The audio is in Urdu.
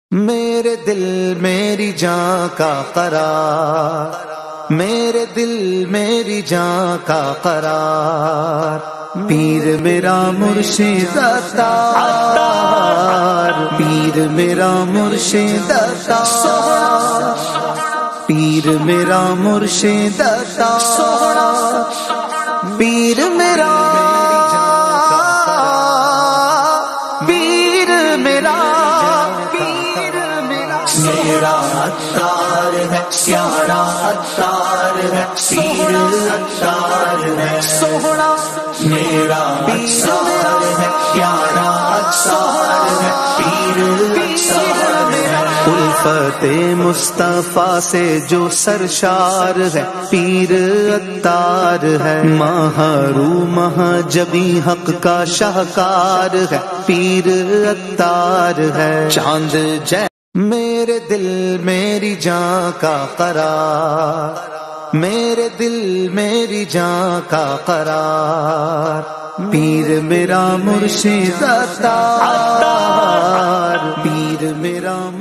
میرے دل میری جان کا قرار، میرے دل میری جان کا قرار، پیر میرا مرشد عطار، پیر میرا مرشد عطار، پیر میرا مرشد عطار، پیر میرا میرا عطار ہے، پیارا عطار ہے، پیر عطار ہے، سوہنا میرا عطار ہے، پیارا عطار ہے، پیر عطار ہے۔ الفت مصطفیٰ سے جو سرشار ہے، پیر عطار ہے۔ ماہرو مہجبی حق کا شاہکار ہے، پیر عطار ہے۔ چاند جے میرے دل میری جان کا قرار، میرے دل میری جان کا قرار، پیر میرا مرشد عطار، پیر میرا